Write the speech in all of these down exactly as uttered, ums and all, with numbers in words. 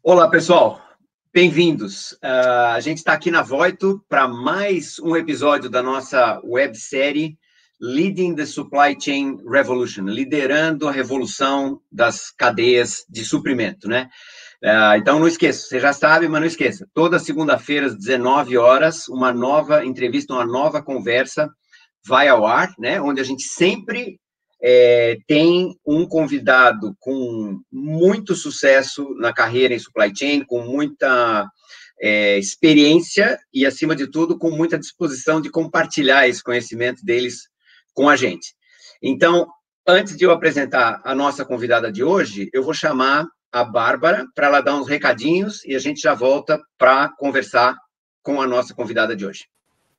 Olá, pessoal. Bem-vindos. Uh, a gente está aqui na Voito para mais um episódio da nossa websérie Leading the Supply Chain Revolution, liderando a revolução das cadeias de suprimento, né? Uh, então, não esqueça, você já sabe, mas não esqueça, toda segunda-feira, às dezenove horas, uma nova entrevista, uma nova conversa vai ao ar, né? Onde a gente sempre é, tem um convidado com muito sucesso na carreira em supply chain, com muita é, experiência e, acima de tudo, com muita disposição de compartilhar esse conhecimento deles com a gente. Então, antes de eu apresentar a nossa convidada de hoje, eu vou chamar a Bárbara para ela dar uns recadinhos e a gente já volta para conversar com a nossa convidada de hoje.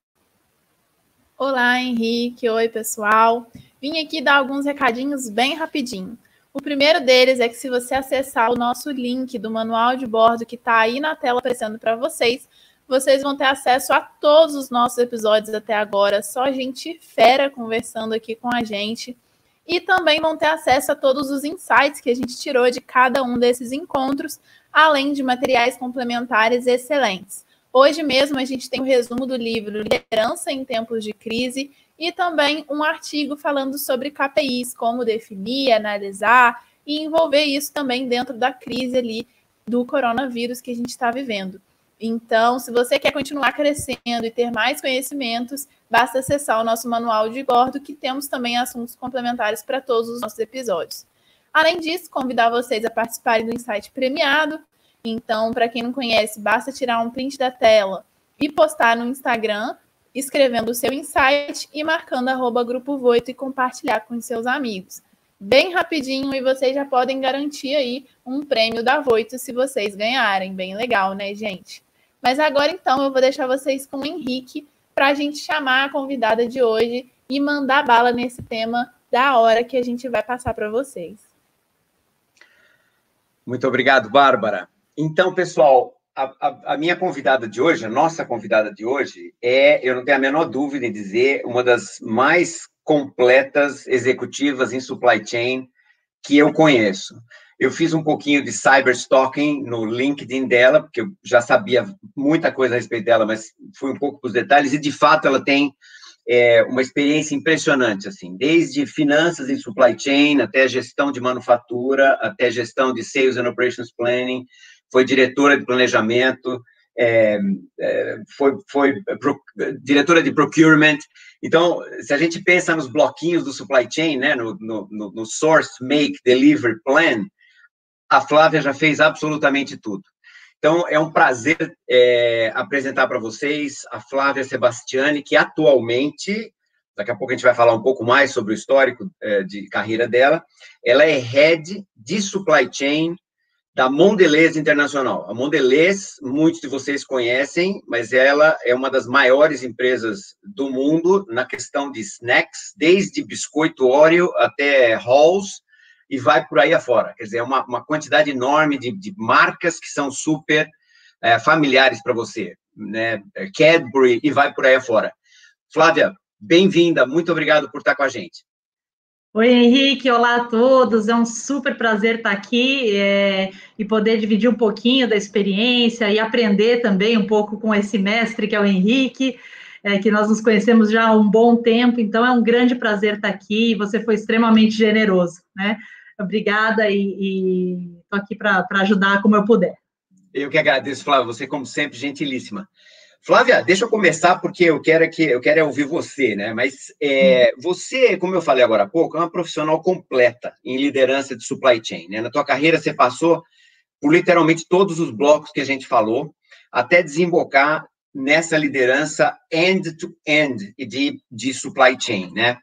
Olá, Henrique. Oi, pessoal. Vim aqui dar alguns recadinhos bem rapidinho. O primeiro deles é que se você acessar o nosso link do manual de bordo que está aí na tela aparecendo para vocês, vocês vão ter acesso a todos os nossos episódios até agora, só gente fera conversando aqui com a gente. E também vão ter acesso a todos os insights que a gente tirou de cada um desses encontros, além de materiais complementares excelentes. Hoje mesmo a gente tem um resumo do livro Liderança em Tempos de Crise e também um artigo falando sobre K P Is, como definir, analisar e envolver isso também dentro da crise ali do coronavírus que a gente está vivendo. Então, se você quer continuar crescendo e ter mais conhecimentos, basta acessar o nosso manual de bordo, que temos também assuntos complementares para todos os nossos episódios. Além disso, convidar vocês a participarem do Insight Premiado. Então, para quem não conhece, basta tirar um print da tela e postar no Instagram, escrevendo o seu insight e marcando arroba Grupo Voito e compartilhar com os seus amigos. Bem rapidinho e vocês já podem garantir aí um prêmio da Voito se vocês ganharem. Bem legal, né, gente? Mas agora, então, eu vou deixar vocês com o Henrique para a gente chamar a convidada de hoje e mandar bala nesse tema da hora que a gente vai passar para vocês. Muito obrigado, Bárbara. Então, pessoal, a, a, a minha convidada de hoje, a nossa convidada de hoje, é, eu não tenho a menor dúvida em dizer, uma das mais completas executivas em supply chain que eu conheço. Eu fiz um pouquinho de cyberstalking no LinkedIn dela, porque eu já sabia muita coisa a respeito dela, mas fui um pouco para os detalhes, e, de fato, ela tem é, uma experiência impressionante, assim, desde finanças em supply chain, até gestão de manufatura, até gestão de Sales and Operations Planning, foi diretora de planejamento, é, é, foi, foi pro, diretora de procurement. Então, se a gente pensa nos bloquinhos do supply chain, né, no, no, no source, make, deliver, plan, a Flávia já fez absolutamente tudo. Então, é um prazer é, apresentar para vocês a Flávia Sebastiani, que atualmente, daqui a pouco a gente vai falar um pouco mais sobre o histórico é, de carreira dela, ela é Head de Supply Chain da Mondelez Internacional. A Mondelez, muitos de vocês conhecem, mas ela é uma das maiores empresas do mundo na questão de snacks, desde biscoito Oreo até Halls, e vai por aí afora. Quer dizer, é uma, uma quantidade enorme de, de marcas que são super é, familiares para você, né? Cadbury, e vai por aí afora. Flávia, bem-vinda, muito obrigado por estar com a gente. Oi, Henrique, olá a todos, é um super prazer estar aqui é, e poder dividir um pouquinho da experiência e aprender também um pouco com esse mestre que é o Henrique, é, que nós nos conhecemos já há um bom tempo, então é um grande prazer estar aqui e você foi extremamente generoso, né? Obrigada e estou aqui para ajudar como eu puder. Eu que agradeço, Flávia, você, como sempre, gentilíssima. Flávia, deixa eu começar, porque eu quero, que, eu quero ouvir você, né? Mas é, você, como eu falei agora há pouco, é uma profissional completa em liderança de supply chain, né? Na tua carreira, você passou por literalmente todos os blocos que a gente falou, até desembocar nessa liderança end-to-end de, de supply chain, né?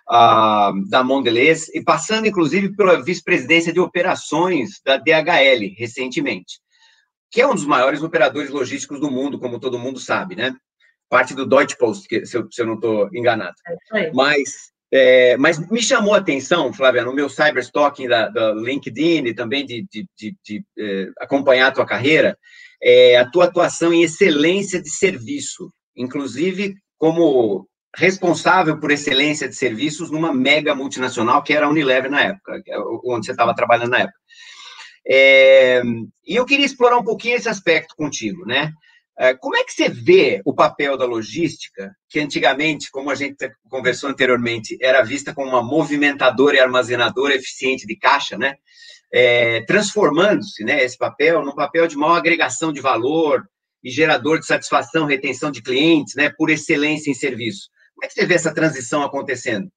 Uh, da Mondelez, e passando, inclusive, pela vice-presidência de operações da D H L, recentemente, que é um dos maiores operadores logísticos do mundo, como todo mundo sabe, né? Parte do Deutsche Post, que, se, eu, se eu não estou enganado. É mas, é, mas me chamou a atenção, Flávia, no meu cyberstalking da, da LinkedIn e também de, de, de, de é, acompanhar a tua carreira, é, a tua atuação em excelência de serviço, inclusive como responsável por excelência de serviços numa mega multinacional, que era a Unilever na época, onde você estava trabalhando na época. É, e eu queria explorar um pouquinho esse aspecto contigo, né? Como é que você vê o papel da logística, que antigamente, como a gente conversou anteriormente, era vista como uma movimentadora e armazenadora eficiente de caixa, né? É, transformando-se, né, esse papel num papel de maior agregação de valor e gerador de satisfação, retenção de clientes, né, por excelência em serviço. Como é que você vê essa transição acontecendo?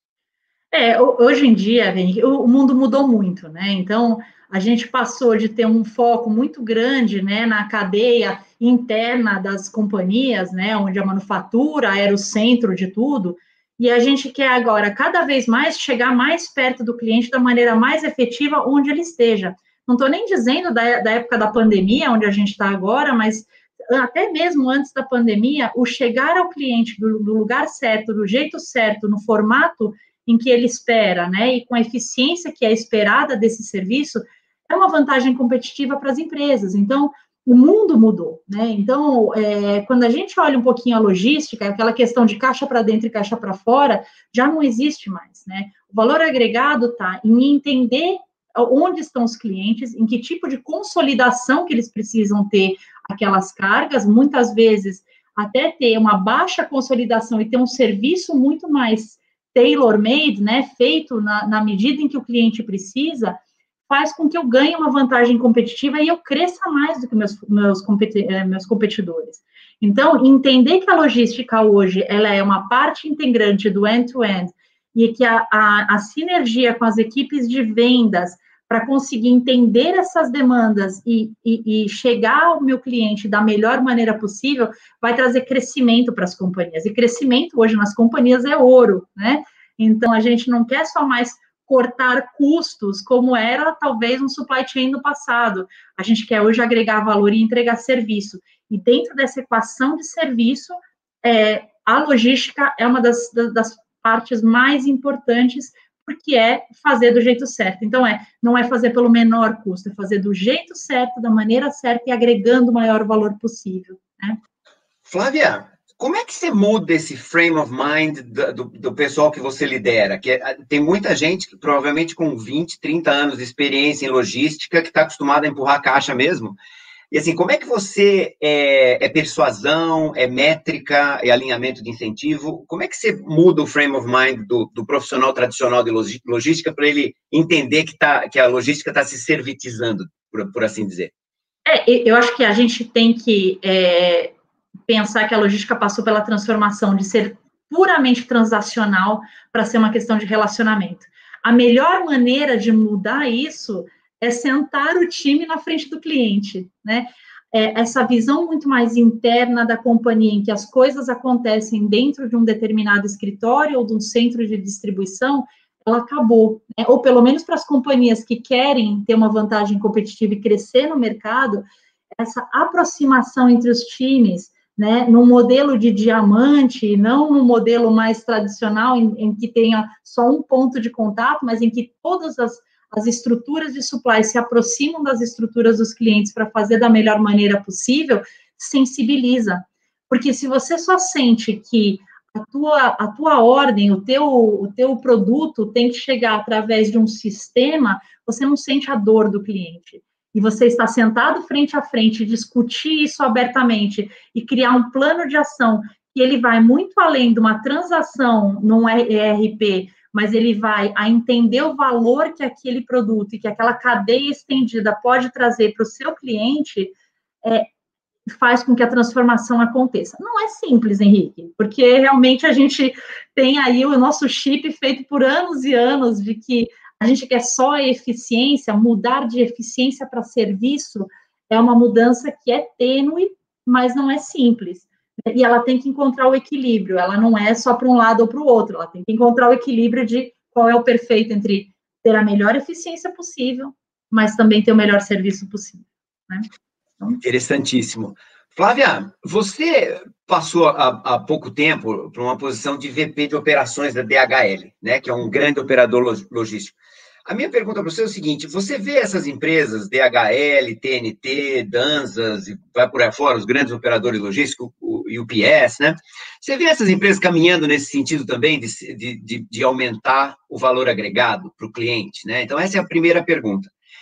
É, hoje em dia, o mundo mudou muito, né? Então, a gente passou de ter um foco muito grande, né, na cadeia interna das companhias, né, onde a manufatura era o centro de tudo, e a gente quer agora, cada vez mais, chegar mais perto do cliente da maneira mais efetiva, onde ele esteja. Não estou nem dizendo da, da época da pandemia, onde a gente está agora, mas até mesmo antes da pandemia, o chegar ao cliente do, do lugar certo, do jeito certo, no formato em que ele espera, né, e com a eficiência que é esperada desse serviço, é uma vantagem competitiva para as empresas. Então, o mundo mudou, né? Então, é, quando a gente olha um pouquinho a logística, aquela questão de caixa para dentro e caixa para fora, já não existe mais, né? O valor agregado está em entender onde estão os clientes, em que tipo de consolidação que eles precisam ter aquelas cargas, muitas vezes até ter uma baixa consolidação e ter um serviço muito mais tailor-made, né, feito na, na medida em que o cliente precisa, faz com que eu ganhe uma vantagem competitiva e eu cresça mais do que meus, meus, competi meus competidores. Então, entender que a logística hoje, ela é uma parte integrante do end-to-end e que a, a, a sinergia com as equipes de vendas para conseguir entender essas demandas e, e, e chegar ao meu cliente da melhor maneira possível, vai trazer crescimento para as companhias. E crescimento hoje nas companhias é ouro, né? Então, a gente não quer só mais cortar custos, como era talvez um supply chain no passado. A gente quer hoje agregar valor e entregar serviço. E dentro dessa equação de serviço, é, a logística é uma das, das partes mais importantes, porque é fazer do jeito certo. Então, é, não é fazer pelo menor custo, é fazer do jeito certo, da maneira certa e agregando o maior valor possível, né? Flávia, como é que você muda esse frame of mind do, do pessoal que você lidera? Que é, tem muita gente, que, provavelmente com vinte, trinta anos de experiência em logística, que está acostumada a empurrar a caixa mesmo. E assim, como é que você é, é persuasão, é métrica, é alinhamento de incentivo? Como é que você muda o frame of mind do, do profissional tradicional de logística para ele entender que, tá, que a logística está se servitizando, por, por assim dizer? É, eu acho que a gente tem que é, pensar que a logística passou pela transformação de ser puramente transacional para ser uma questão de relacionamento. A melhor maneira de mudar isso é sentar o time na frente do cliente, né? É, essa visão muito mais interna da companhia, em que as coisas acontecem dentro de um determinado escritório ou de um centro de distribuição, ela acabou, né? Ou pelo menos para as companhias que querem ter uma vantagem competitiva e crescer no mercado, essa aproximação entre os times, né, num modelo de diamante, não num modelo mais tradicional, em, em que tenha só um ponto de contato, mas em que todas as as estruturas de supply se aproximam das estruturas dos clientes para fazer da melhor maneira possível, sensibiliza. Porque se você só sente que a tua, a tua ordem, o teu, o teu produto tem que chegar através de um sistema, você não sente a dor do cliente. E você está sentado frente a frente, discutir isso abertamente e criar um plano de ação que ele vai muito além de uma transação num E R P, mas ele vai a entender o valor que aquele produto e que aquela cadeia estendida pode trazer para o seu cliente, é, faz com que a transformação aconteça. Não é simples, Henrique, porque realmente a gente tem aí o nosso chip feito por anos e anos de que a gente quer só a eficiência, mudar de eficiência para serviço é uma mudança que é tênue, mas não é simples. E ela tem que encontrar o equilíbrio, ela não é só para um lado ou para o outro, ela tem que encontrar o equilíbrio de qual é o perfeito entre ter a melhor eficiência possível, mas também ter o melhor serviço possível, né? Então... Interessantíssimo. Flávia, você passou há, há pouco tempo para uma posição de V P de operações da D H L, né, que é um grande operador logístico. A minha pergunta para você é o seguinte, você vê essas empresas, D H L, T N T, Danzas, e vai por aí fora, os grandes operadores logísticos, o U P S, né? Você vê essas empresas caminhando nesse sentido também, de, de, de aumentar o valor agregado para o cliente, né? Então, essa é a primeira pergunta.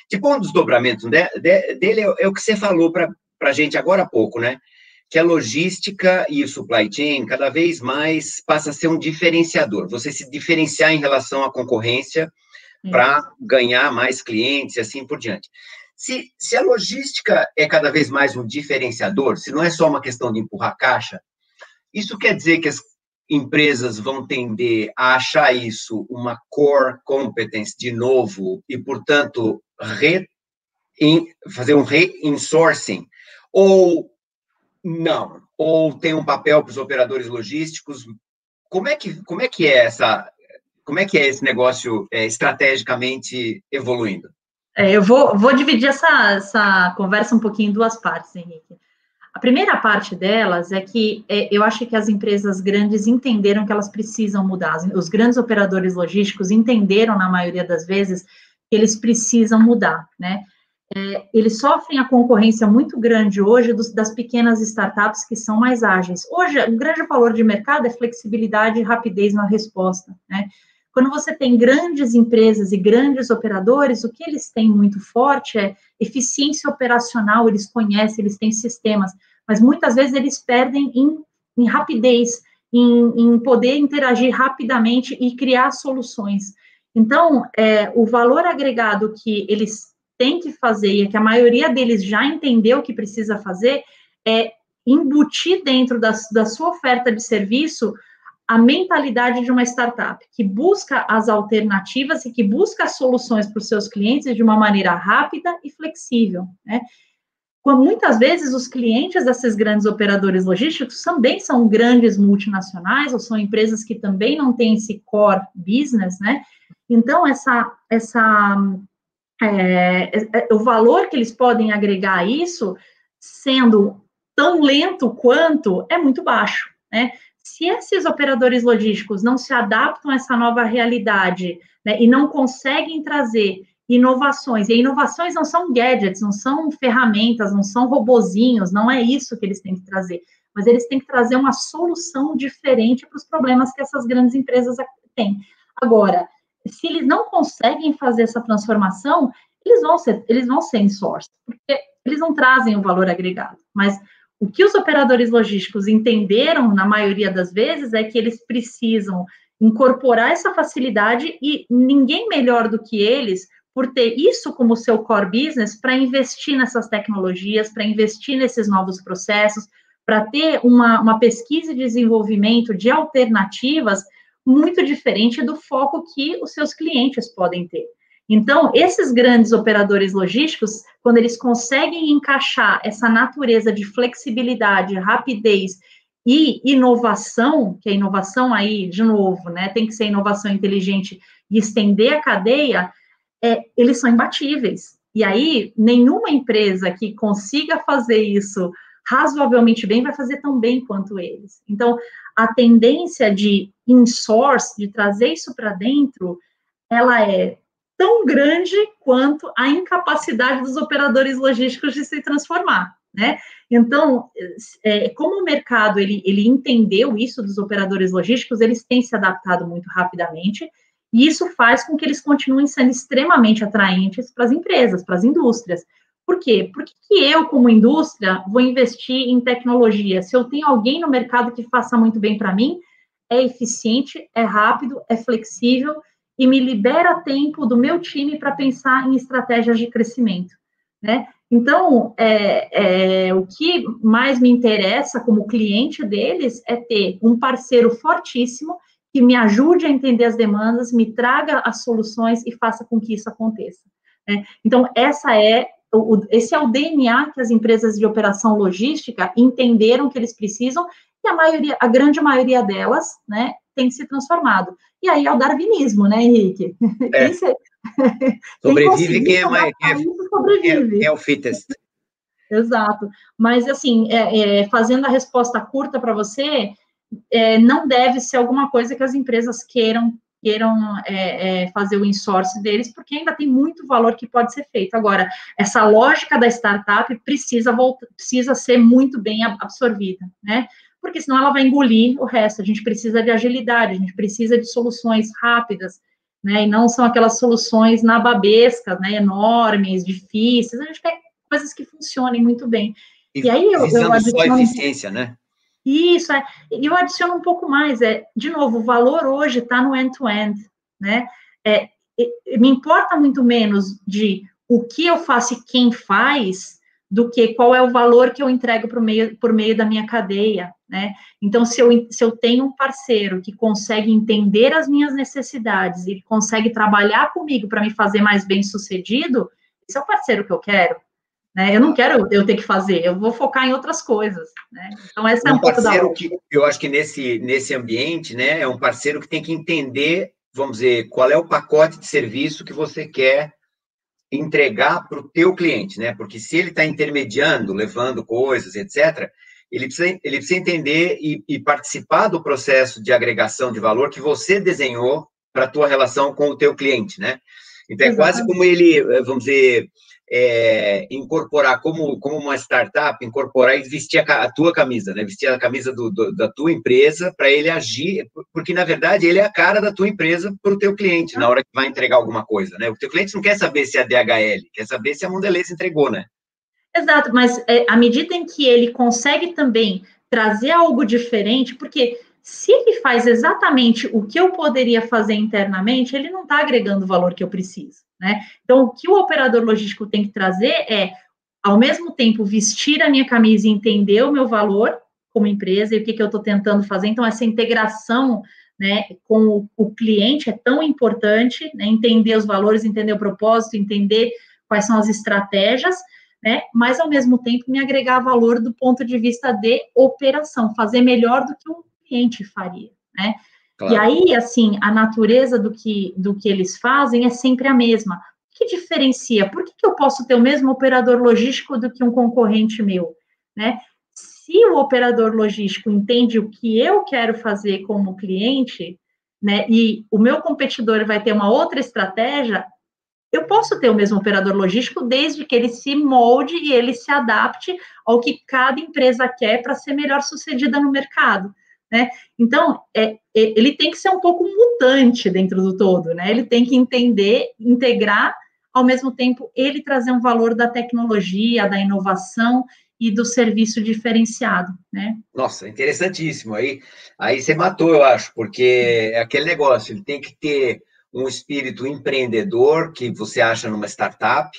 Tipo, um dos desdobramentos de, de, dele é, é o que você falou para a gente agora há pouco, né? Que a logística e o supply chain cada vez mais passa a ser um diferenciador. Você se diferenciar em relação à concorrência para ganhar mais clientes e assim por diante. Se, se a logística é cada vez mais um diferenciador, se não é só uma questão de empurrar caixa, isso quer dizer que as empresas vão tender a achar isso uma core competence de novo e, portanto, re, in, fazer um re-insourcing, ou não, ou tem um papel para os operadores logísticos. Como é que, como é, que é essa, como é que é esse negócio é, estrategicamente evoluindo? É, eu vou, vou dividir essa, essa conversa um pouquinho em duas partes, Henrique. A primeira parte delas é que é, eu acho que as empresas grandes entenderam que elas precisam mudar. Os grandes operadores logísticos entenderam, na maioria das vezes, que eles precisam mudar, né? É, eles sofrem a concorrência muito grande hoje dos, das pequenas startups que são mais ágeis. Hoje, o grande valor de mercado é flexibilidade e rapidez na resposta, né? Quando você tem grandes empresas e grandes operadores, o que eles têm muito forte é eficiência operacional, eles conhecem, eles têm sistemas, mas muitas vezes eles perdem em, em rapidez, em, em poder interagir rapidamente e criar soluções. Então, é, o valor agregado que eles têm que fazer, e é que a maioria deles já entendeu que precisa fazer, é embutir dentro da, da sua oferta de serviço a mentalidade de uma startup, que busca as alternativas e que busca as soluções para os seus clientes de uma maneira rápida e flexível, né? Quando, muitas vezes, os clientes desses grandes operadores logísticos também são grandes multinacionais, ou são empresas que também não têm esse core business, né? Então, essa, essa, é, é, o valor que eles podem agregar a isso, sendo tão lento quanto, é muito baixo, né? Se esses operadores logísticos não se adaptam a essa nova realidade, né, e não conseguem trazer inovações, e inovações não são gadgets, não são ferramentas, não são robozinhos, não é isso que eles têm que trazer, mas eles têm que trazer uma solução diferente para os problemas que essas grandes empresas têm. Agora, se eles não conseguem fazer essa transformação, eles vão ser, eles vão ser in-source, porque eles não trazem o valor agregado, mas o que os operadores logísticos entenderam, na maioria das vezes, é que eles precisam incorporar essa facilidade e ninguém melhor do que eles, por ter isso como seu core business, para investir nessas tecnologias, para investir nesses novos processos, para ter uma, uma pesquisa e desenvolvimento de alternativas muito diferente do foco que os seus clientes podem ter. Então, esses grandes operadores logísticos, quando eles conseguem encaixar essa natureza de flexibilidade, rapidez e inovação, que a inovação aí, de novo, né, tem que ser inovação inteligente e estender a cadeia, é, eles são imbatíveis. E aí, nenhuma empresa que consiga fazer isso razoavelmente bem vai fazer tão bem quanto eles. Então, a tendência de in-source, de trazer isso para dentro, ela é tão grande quanto a incapacidade dos operadores logísticos de se transformar, né? Então, é, como o mercado, ele, ele entendeu isso dos operadores logísticos, eles têm se adaptado muito rapidamente, e isso faz com que eles continuem sendo extremamente atraentes para as empresas, para as indústrias. Por quê? Porque que eu, como indústria, vou investir em tecnologia? Se eu tenho alguém no mercado que faça muito bem para mim, é eficiente, é rápido, é flexível, e me libera tempo do meu time para pensar em estratégias de crescimento, né? Então, é, é, o que mais me interessa como cliente deles é ter um parceiro fortíssimo que me ajude a entender as demandas, me traga as soluções e faça com que isso aconteça, né? Então, essa é, o, esse é o D N A que as empresas de operação logística entenderam que eles precisam, e a maioria, a grande maioria delas, né, tem se transformado. E aí é o darwinismo, né, Henrique? É. Quem se... Sobrevive quem é mais... É, sobrevive. É, é o fittest. Exato. Mas, assim, é, é, fazendo a resposta curta para você, é, não deve ser alguma coisa que as empresas queiram, queiram é, é, fazer o insource deles, porque ainda tem muito valor que pode ser feito. Agora, essa lógica da startup precisa, voltar, precisa ser muito bem absorvida, né? Porque senão ela vai engolir o resto. A gente precisa de agilidade, a gente precisa de soluções rápidas. né, e não são aquelas soluções nababescas, né, enormes, difíceis, a gente quer coisas que funcionem muito bem. E, e aí eu, eu adiciono... só eficiência, né? Isso, é. E eu adiciono um pouco mais, é, de novo, o valor hoje está no end-to-end, né? É, é, me importa muito menos de o que eu faço e quem faz, do que qual é o valor que eu entrego por meio, por meio da minha cadeia, né? Então, se eu, se eu tenho um parceiro que consegue entender as minhas necessidades e consegue trabalhar comigo para me fazer mais bem-sucedido, esse é o parceiro que eu quero. Né? Eu não quero eu ter que fazer, eu vou focar em outras coisas, né? Então, essa é um, um pouco da parceiro que eu acho que nesse, nesse ambiente, né, é um parceiro que tem que entender, vamos dizer, qual é o pacote de serviço que você quer entregar para o teu cliente, né? Porque se ele está intermediando, levando coisas, etcétera, ele precisa, ele precisa entender e, e participar do processo de agregação de valor que você desenhou para a tua relação com o teu cliente, né? Então, é Exatamente. Quase como ele, vamos dizer... É, incorporar como, como uma startup, incorporar e vestir a, a tua camisa, né? Vestir a camisa do, do, da tua empresa para ele agir, porque, na verdade, ele é a cara da tua empresa para o teu cliente, na hora que vai entregar alguma coisa, né? O teu cliente não quer saber se é a D H L, quer saber se a Mondelez entregou, né? Exato, mas é, à medida em que ele consegue também trazer algo diferente, porque se ele faz exatamente o que eu poderia fazer internamente, ele não está agregando o valor que eu preciso, né? Então, o que o operador logístico tem que trazer é, ao mesmo tempo, vestir a minha camisa e entender o meu valor como empresa e o que, que eu estou tentando fazer. Então, essa integração, né, com o, o cliente é tão importante, né? Entender os valores, entender o propósito, entender quais são as estratégias, né? Mas, ao mesmo tempo, me agregar valor do ponto de vista de operação, fazer melhor do que o cliente faria, né? Claro. E aí, assim, a natureza do que, do que eles fazem é sempre a mesma. O que diferencia? Por que, que eu posso ter o mesmo operador logístico do que um concorrente meu, né? Se o operador logístico entende o que eu quero fazer como cliente, né, e o meu competidor vai ter uma outra estratégia, eu posso ter o mesmo operador logístico desde que ele se molde e ele se adapte ao que cada empresa quer para ser melhor sucedida no mercado. Né? Então, é, ele tem que ser um pouco mutante dentro do todo, né? Ele tem que entender, integrar, ao mesmo tempo, ele trazer um valor da tecnologia, da inovação e do serviço diferenciado, né? Nossa, interessantíssimo. Aí, aí você matou, eu acho, porque é aquele negócio, ele tem que ter um espírito empreendedor que você acha numa startup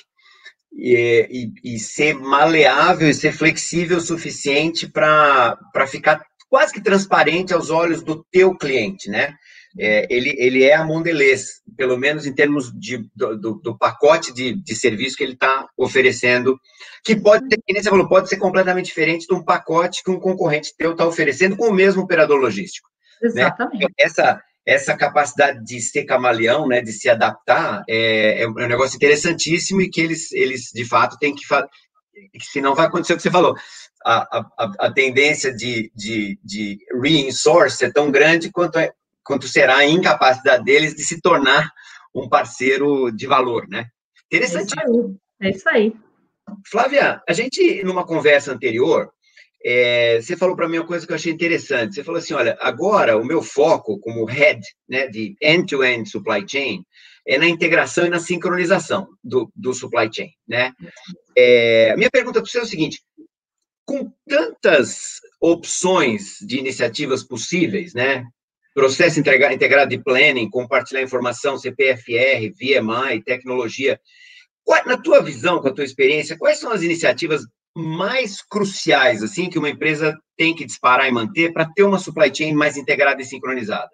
e, e, e ser maleável e ser flexível o suficiente para ficar quase que transparente aos olhos do teu cliente, né? É, ele, ele é a Mondelez, pelo menos em termos de, do, do, do pacote de, de serviço que ele está oferecendo, que pode ter, como você falou, pode ser completamente diferente de um pacote que um concorrente teu está oferecendo com o mesmo operador logístico. Exatamente. Né? Essa, essa capacidade de ser camaleão, né, de se adaptar, é, é um negócio interessantíssimo e que eles, eles de fato, têm que fazer, senão vai acontecer o que você falou. A, a, a tendência de, de, de re-insource é tão grande quanto, é, quanto será a incapacidade deles de se tornar um parceiro de valor, né? Interessante. É isso aí. É isso aí. Flávia, a gente, numa conversa anterior, é, você falou para mim uma coisa que eu achei interessante. Você falou assim, olha, agora o meu foco como head, né, de end-to-end supply chain é na integração e na sincronização do, do supply chain, né? É, a minha pergunta para você é o seguinte, com tantas opções de iniciativas possíveis, né? Processo integrado de planning, compartilhar informação, C P F R, V M I, tecnologia. Qual, na tua visão, com a tua experiência, quais são as iniciativas mais cruciais, assim, que uma empresa tem que disparar e manter para ter uma supply chain mais integrada e sincronizada?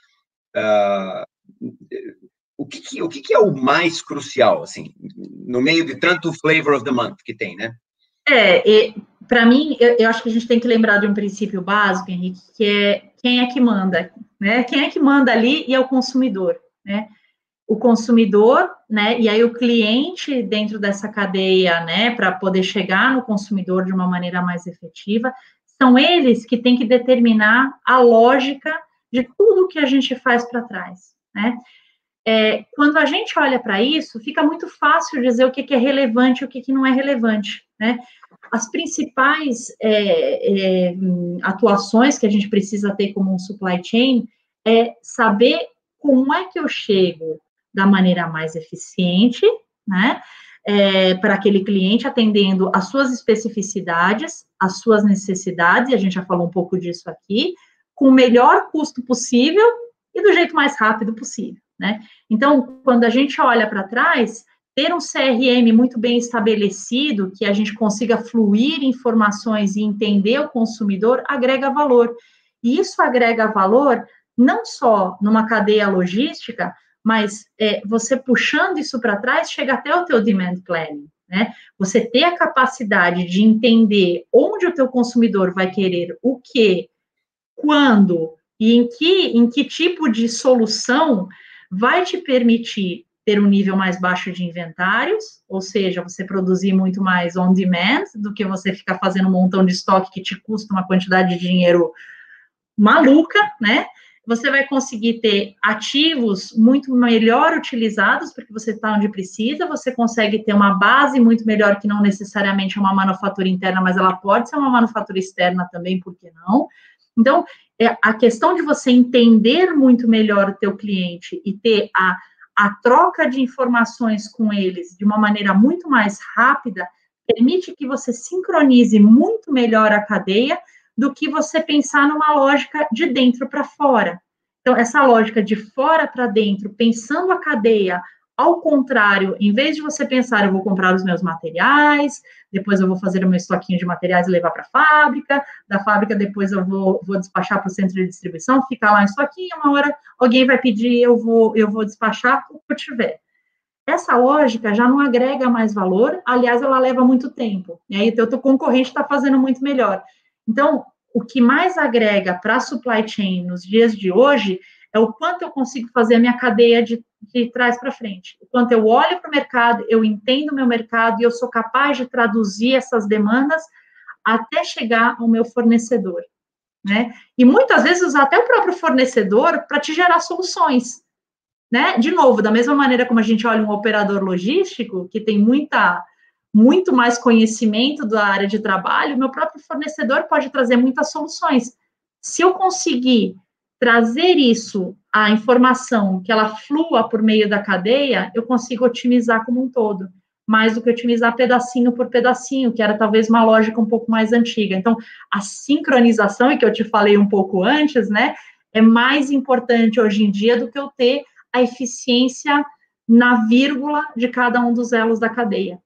Uh, o que, que, o que, que é o mais crucial, assim, no meio de tanto flavor of the month que tem, né? É, para mim, eu, eu acho que a gente tem que lembrar de um princípio básico, Henrique, que é quem é que manda, né? Quem é que manda ali e é o consumidor, né? O consumidor, né? E aí o cliente dentro dessa cadeia, né? Para poder chegar no consumidor de uma maneira mais efetiva, são eles que têm que determinar a lógica de tudo que a gente faz para trás, né? É, quando a gente olha para isso, fica muito fácil dizer o que, que é relevante e o que, que não é relevante, né? As principais é, é, atuações que a gente precisa ter como um supply chain é saber como é que eu chego da maneira mais eficiente, né? É, para aquele cliente, atendendo às suas especificidades, às suas necessidades, e a gente já falou um pouco disso aqui, com o melhor custo possível e do jeito mais rápido possível, né? Então, quando a gente olha para trás, ter um C R M muito bem estabelecido, que a gente consiga fluir informações e entender o consumidor, agrega valor. E isso agrega valor não só numa cadeia logística, mas é, você puxando isso para trás, chega até o teu demand planning, né? Você ter a capacidade de entender onde o teu consumidor vai querer o quê, quando e em que, em que tipo de solução vai te permitir ter um nível mais baixo de inventários, ou seja, você produzir muito mais on demand do que você ficar fazendo um montão de estoque que te custa uma quantidade de dinheiro maluca, né? Você vai conseguir ter ativos muito melhor utilizados, porque você está onde precisa, você consegue ter uma base muito melhor, que não necessariamente é uma manufatura interna, mas ela pode ser uma manufatura externa também, por que não? Então, é, a questão de você entender muito melhor o teu cliente e ter a, a troca de informações com eles de uma maneira muito mais rápida, permite que você sincronize muito melhor a cadeia, do que você pensar numa lógica de dentro para fora. Então, essa lógica de fora para dentro, pensando a cadeia, ao contrário, em vez de você pensar, eu vou comprar os meus materiais, depois eu vou fazer o meu estoquinho de materiais e levar para a fábrica, da fábrica depois eu vou, vou despachar para o centro de distribuição, ficar lá em estoquinho, uma hora alguém vai pedir, eu vou, eu vou despachar o que eu tiver. Essa lógica já não agrega mais valor, aliás, ela leva muito tempo, e aí o teu, teu concorrente está fazendo muito melhor. Então, o que mais agrega para a supply chain nos dias de hoje é o quanto eu consigo fazer a minha cadeia de, de trás para frente. O quanto eu olho para o mercado, eu entendo o meu mercado e eu sou capaz de traduzir essas demandas até chegar ao meu fornecedor, né? E muitas vezes usar até o próprio fornecedor para te gerar soluções, né? De novo, da mesma maneira como a gente olha um operador logístico, que tem muita... muito mais conhecimento da área de trabalho, meu próprio fornecedor pode trazer muitas soluções. Se eu conseguir trazer isso, a informação, que ela flua por meio da cadeia, eu consigo otimizar como um todo, mais do que otimizar pedacinho por pedacinho, que era talvez uma lógica um pouco mais antiga. Então, a sincronização, e que eu te falei um pouco antes, né, é mais importante hoje em dia do que eu ter a eficiência na vírgula de cada um dos elos da cadeia.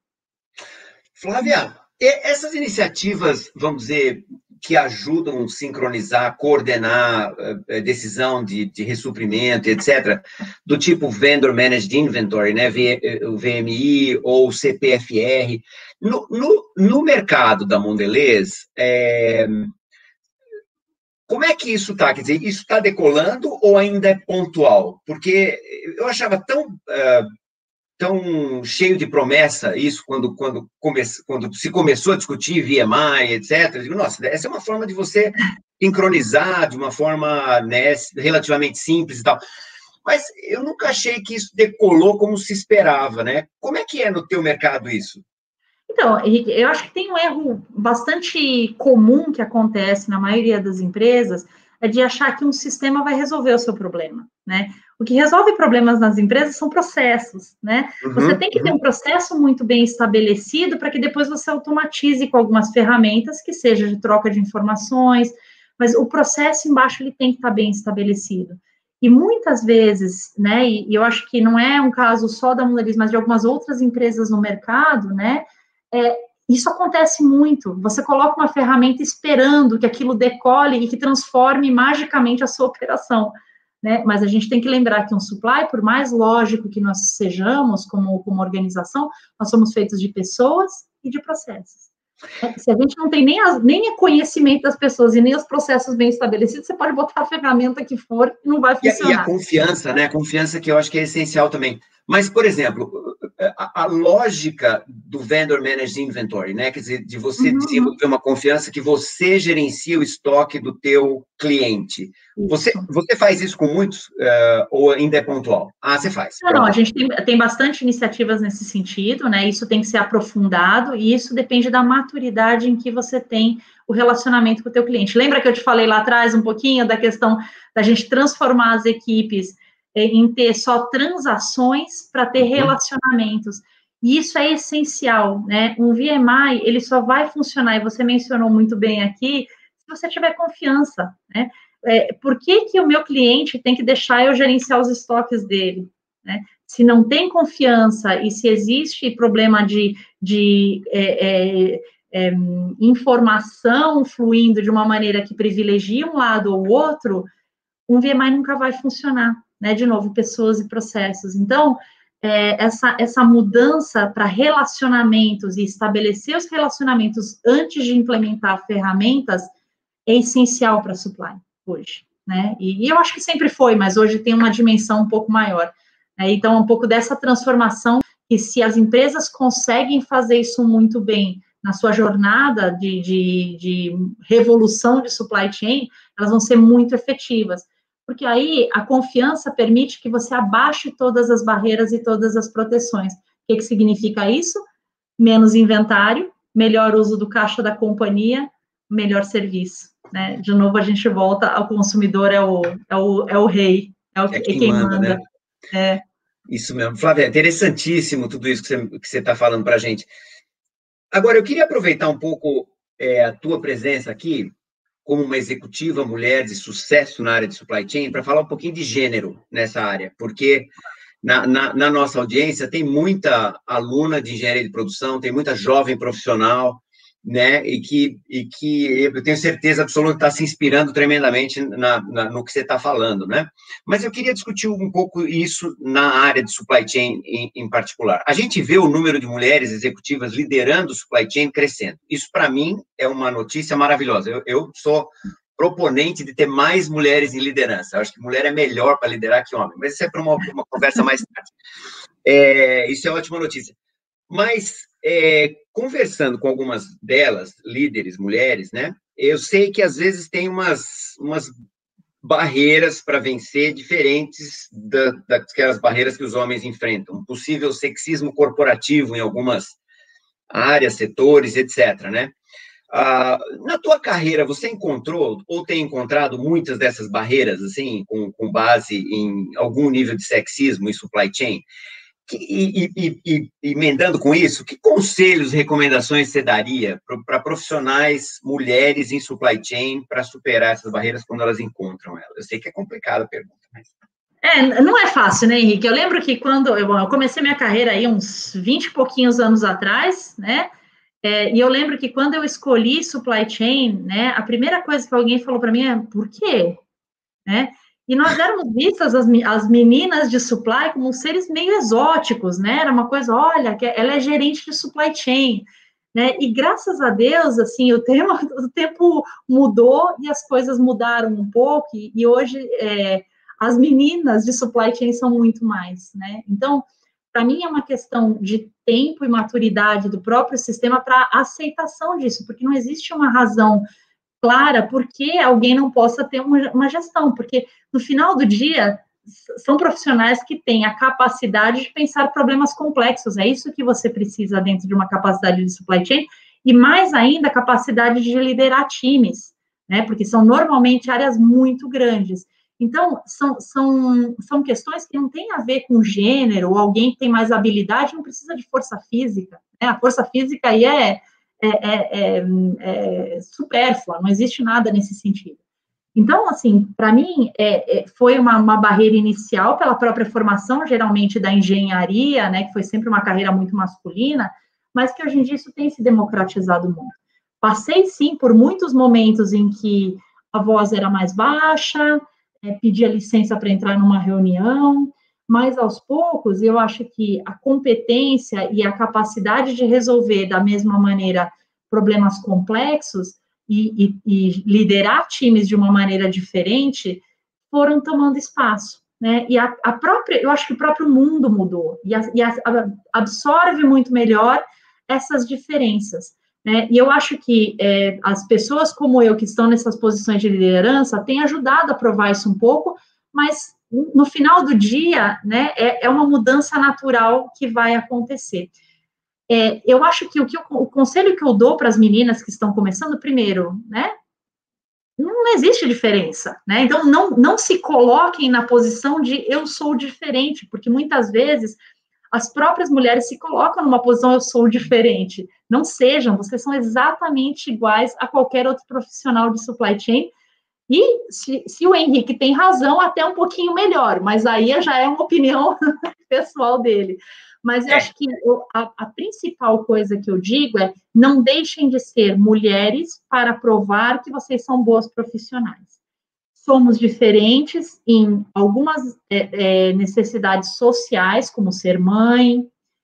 Flávia, essas iniciativas, vamos dizer, que ajudam a sincronizar, coordenar a decisão de, de ressuprimento, etcétera, do tipo Vendor Managed Inventory, né, o V M I ou C P F R, no, no, no mercado da Mondelez, é, como é que isso está? Quer dizer, isso está decolando ou ainda é pontual? Porque eu achava tão... Uh, tão cheio de promessa, isso, quando, quando, come, quando se começou a discutir V M I, etcétera. Eu digo, nossa, essa é uma forma de você sincronizar de uma forma, né, relativamente simples e tal. Mas eu nunca achei que isso decolou como se esperava, né? Como é que é no teu mercado isso? Então, Henrique, eu acho que tem um erro bastante comum que acontece na maioria das empresas, é de achar que um sistema vai resolver o seu problema, né? O que resolve problemas nas empresas são processos, né? Uhum, você tem que ter um processo muito bem estabelecido para que depois você automatize com algumas ferramentas, que seja de troca de informações, mas o processo embaixo ele tem que estar bem estabelecido. E muitas vezes, né, e eu acho que não é um caso só da Mondelez, mas de algumas outras empresas no mercado, né, é, isso acontece muito. Você coloca uma ferramenta esperando que aquilo decole e que transforme magicamente a sua operação, né? Mas a gente tem que lembrar que um supply, por mais lógico que nós sejamos como, como organização, nós somos feitos de pessoas e de processos. Se a gente não tem nem, as, nem o conhecimento das pessoas e nem os processos bem estabelecidos, você pode botar a ferramenta que for e não vai funcionar. E a, e a confiança, né? A confiança que eu acho que é essencial também. Mas, por exemplo, a, a lógica do Vendor Managed Inventory, né? Quer dizer, de você uhum. desenvolver uma confiança que você gerencia o estoque do teu cliente. Você, você faz isso com muitos uh, ou ainda é pontual? Ah, você faz. Não, não, a gente tem, tem bastante iniciativas nesse sentido, né? Isso tem que ser aprofundado e isso depende da maturidade em que você tem o relacionamento com o teu cliente. Lembra que eu te falei lá atrás um pouquinho da questão da gente transformar as equipes é, em ter só transações para ter relacionamentos. E isso é essencial, né? Um V M I, ele só vai funcionar, e você mencionou muito bem aqui, se você tiver confiança, né? É, por que que o meu cliente tem que deixar eu gerenciar os estoques dele, né? Se não tem confiança e se existe problema de, de é, é, é, informação fluindo de uma maneira que privilegia um lado ou outro, um V M I nunca vai funcionar, né? De novo, pessoas e processos. Então, É, essa, essa mudança para relacionamentos e estabelecer os relacionamentos antes de implementar ferramentas é essencial para a supply hoje, né? E, e eu acho que sempre foi, mas hoje tem uma dimensão um pouco maior. Né? Então, um pouco dessa transformação, que se as empresas conseguem fazer isso muito bem na sua jornada de, de, de revolução de supply chain, elas vão ser muito efetivas. Porque aí a confiança permite que você abaixe todas as barreiras e todas as proteções. O que, que significa isso? Menos inventário, melhor uso do caixa da companhia, melhor serviço. Né? De novo, a gente volta ao consumidor, é o, é o, é o rei, é, o, é quem, é quem manda, manda. Né? É. Isso mesmo. Flávia, é interessantíssimo tudo isso que você está falando para a gente. Agora, eu queria aproveitar um pouco é, a tua presença aqui, como uma executiva mulher de sucesso na área de supply chain, para falar um pouquinho de gênero nessa área, porque na, na, na nossa audiência tem muita aluna de engenharia de produção, tem muita jovem profissional, né, e que, e que eu tenho certeza absoluta que está se inspirando tremendamente na, na, no que você está falando, né? Mas eu queria discutir um pouco isso na área de supply chain em, em particular. A gente vê o número de mulheres executivas liderando o supply chain crescendo. Isso, para mim, é uma notícia maravilhosa. Eu, eu sou proponente de ter mais mulheres em liderança. Eu acho que mulher é melhor para liderar que homem, mas isso é para uma, uma conversa mais tarde. É, isso é ótima notícia. Mas, é, conversando com algumas delas, líderes, mulheres, né, eu sei que às vezes tem umas, umas barreiras para vencer diferentes da, daquelas barreiras que os homens enfrentam. Um possível sexismo corporativo em algumas áreas, setores, etcétera, né? Ah, na tua carreira, você encontrou ou tem encontrado muitas dessas barreiras, assim, com, com base em algum nível de sexismo em supply chain? E, e, e, e, emendando com isso, que conselhos e recomendações você daria para profissionais, mulheres em supply chain, para superar essas barreiras quando elas encontram elas? Eu sei que é complicada a pergunta, mas... É, não é fácil, né, Henrique? Eu lembro que quando eu, eu comecei minha carreira aí uns vinte e pouquinhos anos atrás, né, é, e eu lembro que quando eu escolhi supply chain, né, a primeira coisa que alguém falou para mim é, por quê? Né? E nós éramos vistas, as, as meninas de supply, como seres meio exóticos, né? Era uma coisa, olha, que ela é gerente de supply chain, né? E graças a Deus, assim, o tempo, o tempo mudou e as coisas mudaram um pouco, e, e hoje é, as meninas de supply chain são muito mais, né? Então, para mim é uma questão de tempo e maturidade do próprio sistema para aceitação disso, porque não existe uma razão clara porque alguém não possa ter uma, uma gestão, porque no final do dia são profissionais que têm a capacidade de pensar problemas complexos, é isso que você precisa dentro de uma capacidade de supply chain, e mais ainda a capacidade de liderar times, né, porque são normalmente áreas muito grandes. Então, são, são, são questões que não têm a ver com gênero, ou alguém que tem mais habilidade não precisa de força física, né, a força física aí é É, é, é, é supérflua, não existe nada nesse sentido. Então, assim, para mim, é, é, foi uma, uma barreira inicial pela própria formação, geralmente da engenharia, né, que foi sempre uma carreira muito masculina, mas que hoje em dia isso tem se democratizado muito. Passei, sim, por muitos momentos em que a voz era mais baixa, é, pedia licença para entrar numa reunião, mas, aos poucos, eu acho que a competência e a capacidade de resolver, da mesma maneira, problemas complexos e, e, e liderar times de uma maneira diferente foram tomando espaço, né? E a, a própria, eu acho que o próprio mundo mudou e, a, e a, absorve muito melhor essas diferenças, né? E eu acho que é, as pessoas como eu, que estão nessas posições de liderança, têm ajudado a provar isso um pouco, mas no final do dia, né, é, é uma mudança natural que vai acontecer. É, eu acho que o, que o, o conselho que eu dou para as meninas que estão começando, primeiro, né, não existe diferença, né? Então, não, não se coloquem na posição de eu sou diferente, porque muitas vezes as próprias mulheres se colocam numa posição eu sou diferente. Não sejam, vocês são exatamente iguais a qualquer outro profissional de supply chain. E se, se o Henrique tem razão, até um pouquinho melhor, mas aí já é uma opinião pessoal dele. Mas eu é. acho que eu, a, a principal coisa que eu digo é não deixem de ser mulheres para provar que vocês são boas profissionais. Somos diferentes em algumas é, é, necessidades sociais, como ser mãe,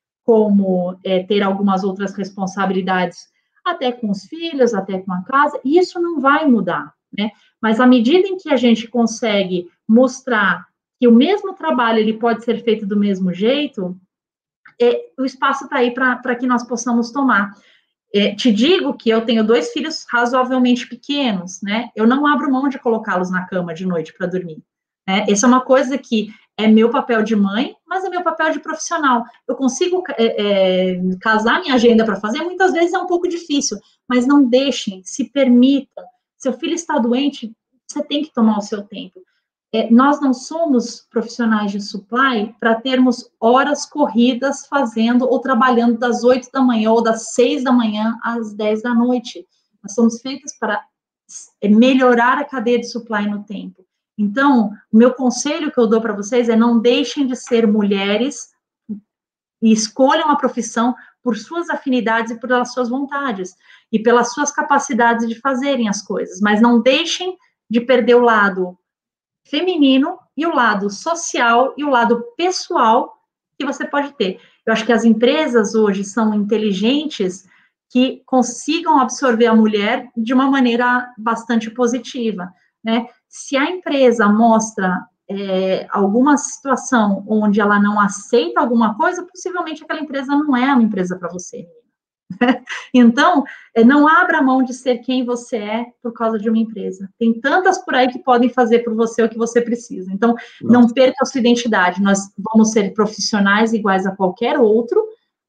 como é, ter algumas outras responsabilidades, até com os filhos, até com a casa, e isso não vai mudar, né? Mas à medida em que a gente consegue mostrar que o mesmo trabalho ele pode ser feito do mesmo jeito, é, o espaço está aí para que nós possamos tomar. É, te digo que eu tenho dois filhos razoavelmente pequenos, né? Eu não abro mão de colocá-los na cama de noite para dormir. Né? Essa é uma coisa que é meu papel de mãe, mas é meu papel de profissional. Eu consigo é, é, casar minha agenda para fazer, muitas vezes é um pouco difícil, mas não deixem, se permitam. Seu filho está doente, você tem que tomar o seu tempo. É, nós não somos profissionais de supply para termos horas corridas fazendo ou trabalhando das oito da manhã ou das seis da manhã às dez da noite. Nós somos feitos para melhorar a cadeia de supply no tempo. Então, o meu conselho que eu dou para vocês é não deixem de ser mulheres e escolham a profissão por suas afinidades e pelas suas vontades e pelas suas capacidades de fazerem as coisas, mas não deixem de perder o lado feminino e o lado social e o lado pessoal que você pode ter. Eu acho que as empresas hoje são inteligentes que consigam absorver a mulher de uma maneira bastante positiva, né? Se a empresa mostra é, alguma situação onde ela não aceita alguma coisa, possivelmente aquela empresa não é uma empresa para você. Então, não abra mão de ser quem você é por causa de uma empresa. Tem tantas por aí que podem fazer por você o que você precisa. Então, não perca a sua identidade. Nós vamos ser profissionais iguais a qualquer outro,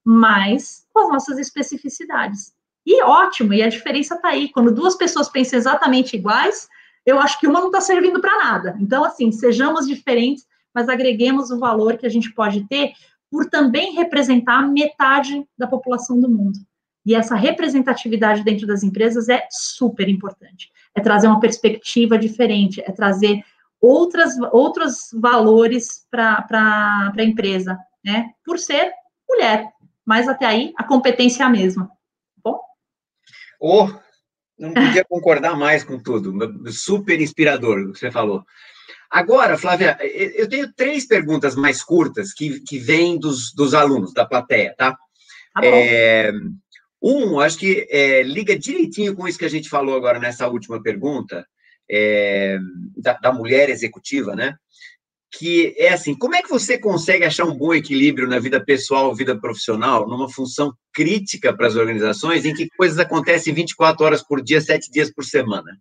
mas com as nossas especificidades. E ótimo, e a diferença está aí. Quando duas pessoas pensam exatamente iguais, eu acho que uma não está servindo para nada. Então, assim, sejamos diferentes, mas agreguemos o valor que a gente pode ter por também representar metade da população do mundo. E essa representatividade dentro das empresas é super importante. É trazer uma perspectiva diferente, é trazer outras, outros valores para a empresa, né? Por ser mulher. Mas até aí, a competência é a mesma. Bom? Oh, não podia concordar mais com tudo. Super inspirador o que você falou. Agora, Flávia, eu tenho três perguntas mais curtas que, que vêm dos, dos alunos, da plateia, tá? Tá bom. É, um, acho que é, liga direitinho com isso que a gente falou agora nessa última pergunta, é, da, da mulher executiva, né? Que é assim, como é que você consegue achar um bom equilíbrio na vida pessoal, vida profissional, numa função crítica para as organizações, em que coisas acontecem vinte e quatro horas por dia, sete dias por semana?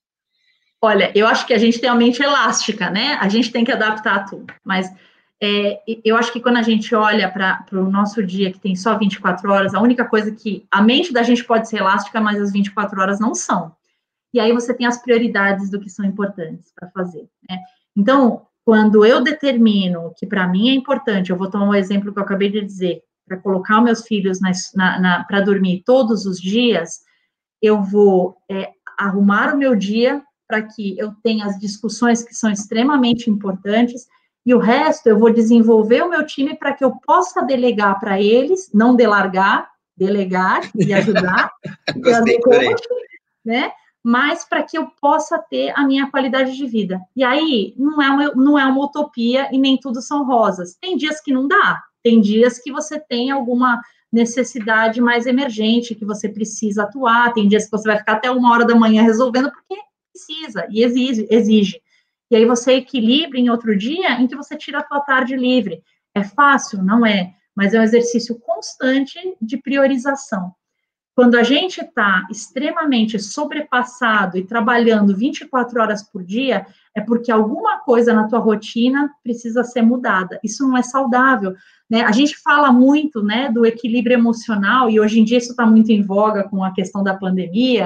Olha, eu acho que a gente tem uma mente elástica, né? A gente tem que adaptar a tudo. Mas é, eu acho que quando a gente olha para o nosso dia, que tem só vinte e quatro horas, a única coisa que... A mente da gente pode ser elástica, mas as vinte e quatro horas não são. E aí você tem as prioridades do que são importantes para fazer, né? Então, quando eu determino que para mim é importante, eu vou tomar um exemplo que eu acabei de dizer, para colocar os meus filhos na, na, na, para dormir todos os dias, eu vou é, arrumar o meu dia para que eu tenha as discussões que são extremamente importantes, e o resto eu vou desenvolver o meu time para que eu possa delegar para eles, não delargar, delegar e ajudar, Gostei, coach, né? Mas para que eu possa ter a minha qualidade de vida. E aí, não é, uma, não é uma utopia e nem tudo são rosas. Tem dias que não dá, tem dias que você tem alguma necessidade mais emergente, que você precisa atuar, tem dias que você vai ficar até uma hora da manhã resolvendo, porque precisa e exige, exige. E aí você equilibra em outro dia em que você tira a tua tarde livre. É fácil? Não é, mas é um exercício constante de priorização. Quando a gente está extremamente sobrepassado e trabalhando vinte e quatro horas por dia, é porque alguma coisa na tua rotina precisa ser mudada. Isso não é saudável, né? A gente fala muito, né, do equilíbrio emocional, e hoje em dia isso está muito em voga com a questão da pandemia,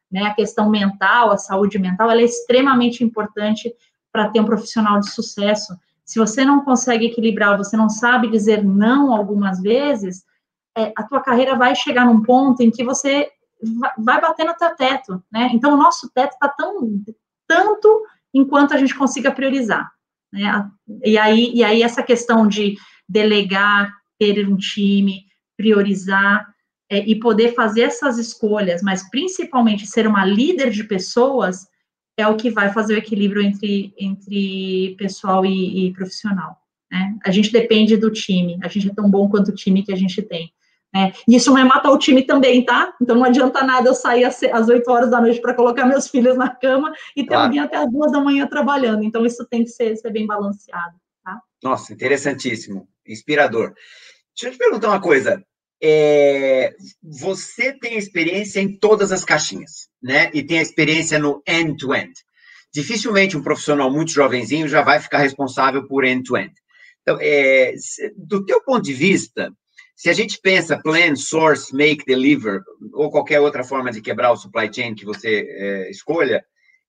né? A questão mental, a saúde mental, ela é extremamente importante para ter um profissional de sucesso. Se você não consegue equilibrar, você não sabe dizer não algumas vezes, é, a tua carreira vai chegar num ponto em que você vai bater no teu teto, né? Então, o nosso teto está tão, tanto enquanto a gente consiga priorizar, né? E aí, e aí essa questão de delegar, ter um time, priorizar, é, e poder fazer essas escolhas, mas principalmente ser uma líder de pessoas, é o que vai fazer o equilíbrio entre, entre pessoal e, e profissional, né? A gente depende do time, a gente é tão bom quanto o time que a gente tem. É, isso não é matar o time também, tá? Então não adianta nada eu sair às oito horas da noite para colocar meus filhos na cama e ter claro. Alguém até as duas da manhã trabalhando. Então isso tem que ser, ser bem balanceado, tá? Nossa, interessantíssimo, inspirador. Deixa eu te perguntar uma coisa. É, você tem experiência em todas as caixinhas, né? E tem a experiência no end-to-end. Dificilmente um profissional muito jovenzinho já vai ficar responsável por end-to-end. Então, é, do teu ponto de vista, se a gente pensa plan, source, make, deliver, ou qualquer outra forma de quebrar o supply chain que você é, escolha,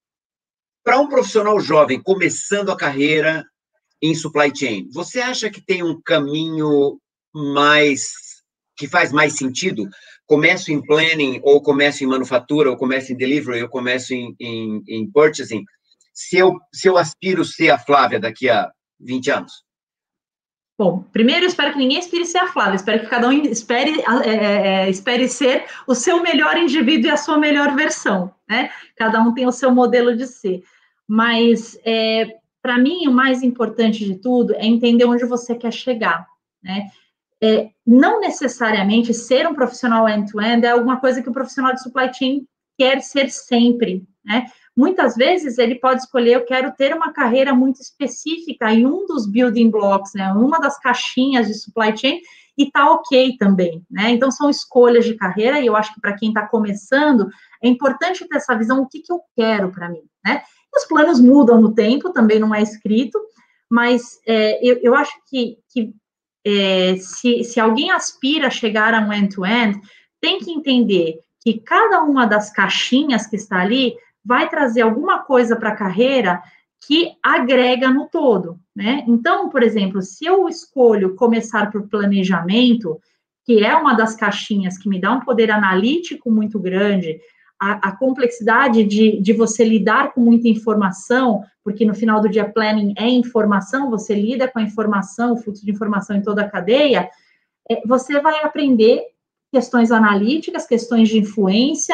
para um profissional jovem começando a carreira em supply chain, você acha que tem um caminho mais, que faz mais sentido? Começo em planning, ou começo em manufatura, ou começo em delivery, ou começo em, em, em purchasing, se eu, se eu aspiro ser a Flávia daqui a vinte anos? Bom, primeiro eu espero que ninguém espere ser a Flávia, espero que cada um espere, é, é, espere ser o seu melhor indivíduo e a sua melhor versão, né? Cada um tem o seu modelo de ser. Mas, é, para mim, o mais importante de tudo é entender onde você quer chegar, né? É, não necessariamente ser um profissional end-to-end é alguma coisa que o profissional de supply chain quer ser sempre, né? Muitas vezes ele pode escolher, eu quero ter uma carreira muito específica em um dos building blocks, né, uma das caixinhas de supply chain, e tá ok também, né? Então, são escolhas de carreira, e eu acho que para quem está começando, é importante ter essa visão, o que, que eu quero para mim, né? Os planos mudam no tempo, também não é escrito, mas é, eu, eu acho que, que é, se, se alguém aspira a chegar a um end-to-end, tem que entender que cada uma das caixinhas que está ali vai trazer alguma coisa para a carreira que agrega no todo, né? Então, por exemplo, se eu escolho começar por planejamento, que é uma das caixinhas que me dá um poder analítico muito grande, a, a complexidade de, de você lidar com muita informação, porque no final do dia planning é informação, você lida com a informação, o fluxo de informação em toda a cadeia, é, você vai aprender questões analíticas, questões de influência,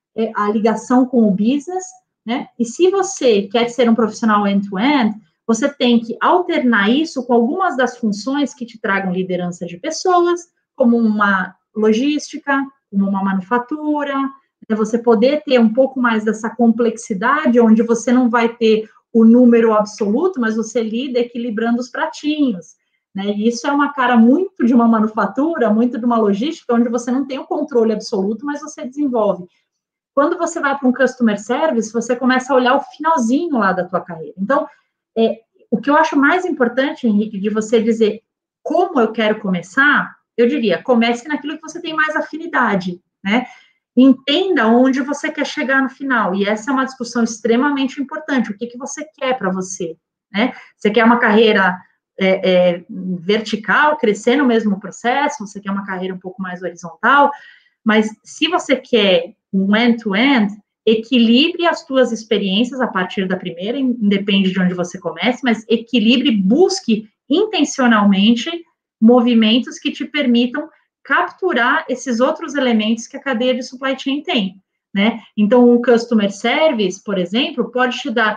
a ligação com o business, né? E se você quer ser um profissional end-to-end, você tem que alternar isso com algumas das funções que te tragam liderança de pessoas, como uma logística, como uma manufatura, né? Você poder ter um pouco mais dessa complexidade, onde você não vai ter o número absoluto, mas você lida equilibrando os pratinhos, né? E isso é uma cara muito de uma manufatura, muito de uma logística, onde você não tem o controle absoluto, mas você desenvolve. Quando você vai para um customer service, você começa a olhar o finalzinho lá da tua carreira. Então, é, o que eu acho mais importante, Henrique, de você dizer como eu quero começar, eu diria, comece naquilo que você tem mais afinidade, né? Entenda onde você quer chegar no final. E essa é uma discussão extremamente importante. O que, que você quer para você, né? Você quer uma carreira é, é, vertical, crescer no mesmo processo? Você quer uma carreira um pouco mais horizontal? Mas se você quer um end-to-end, equilibre as tuas experiências a partir da primeira, independe de onde você comece, mas equilibre, busque intencionalmente movimentos que te permitam capturar esses outros elementos que a cadeia de supply chain tem, né? Então, o customer service, por exemplo, pode te dar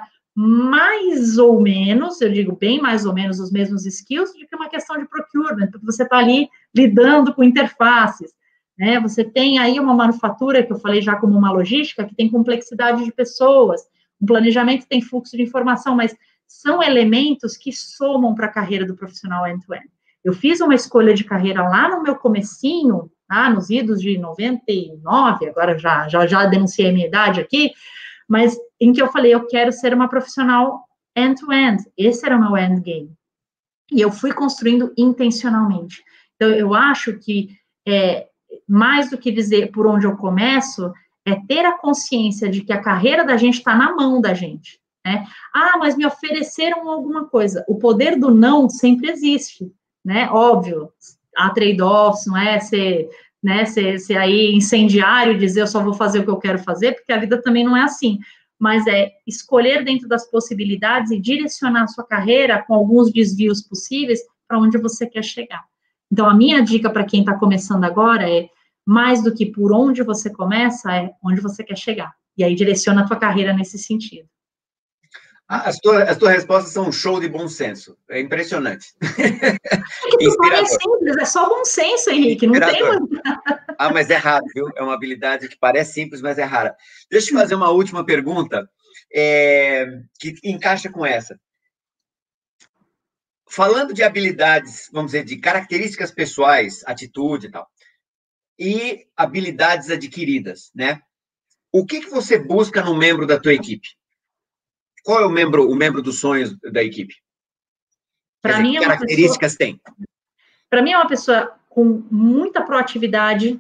mais ou menos, eu digo bem mais ou menos os mesmos skills do que uma questão de procurement, porque você está ali lidando com interfaces, né? Você tem aí uma manufatura, que eu falei já como uma logística, que tem complexidade de pessoas, um planejamento tem fluxo de informação, mas são elementos que somam para a carreira do profissional end-to-end. Eu fiz uma escolha de carreira lá no meu comecinho, tá? Nos idos de noventa e nove, agora já, já, já denunciei a minha idade aqui, mas em que eu falei, eu quero ser uma profissional end-to-end, esse era o meu endgame. E eu fui construindo intencionalmente. Então, eu acho que, é, mais do que dizer por onde eu começo, é ter a consciência de que a carreira da gente está na mão da gente, né? Ah, mas me ofereceram alguma coisa. O poder do não sempre existe, né? Óbvio, há trade-offs, não é ser, né, ser, ser aí incendiário, dizer eu só vou fazer o que eu quero fazer, porque a vida também não é assim. Mas é escolher dentro das possibilidades e direcionar a sua carreira com alguns desvios possíveis para onde você quer chegar. Então, a minha dica para quem está começando agora é, mais do que por onde você começa, é onde você quer chegar. E aí direciona a tua carreira nesse sentido. As tuas, as tuas respostas são um show de bom senso. É impressionante. É que tu é simples, é só bom senso, Henrique, não tem muito. Ah, mas é raro, viu? É uma habilidade que parece simples, mas é rara. Deixa eu te fazer uma última pergunta é, que encaixa com essa. Falando de habilidades, vamos dizer, de características pessoais, atitude e tal, e habilidades adquiridas, né? O que, que você busca no membro da tua equipe? Qual é o membro, o membro dos sonhos da equipe? Para mim, que é características pessoa, tem? Para mim, é uma pessoa com muita proatividade,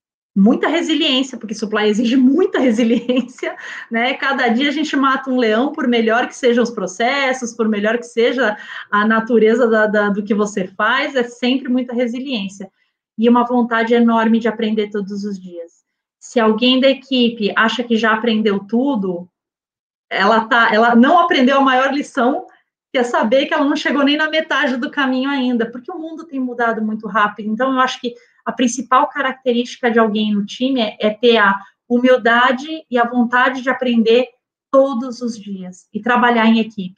muita resiliência, porque supply exige muita resiliência, né? Cada dia a gente mata um leão, por melhor que sejam os processos, por melhor que seja a natureza da, da, do que você faz, é sempre muita resiliência. E uma vontade enorme de aprender todos os dias. Se alguém da equipe acha que já aprendeu tudo, ela, tá, ela não aprendeu a maior lição, que é saber que ela não chegou nem na metade do caminho ainda, porque o mundo tem mudado muito rápido. Então, eu acho que a principal característica de alguém no time é, é ter a humildade e a vontade de aprender todos os dias e trabalhar em equipe.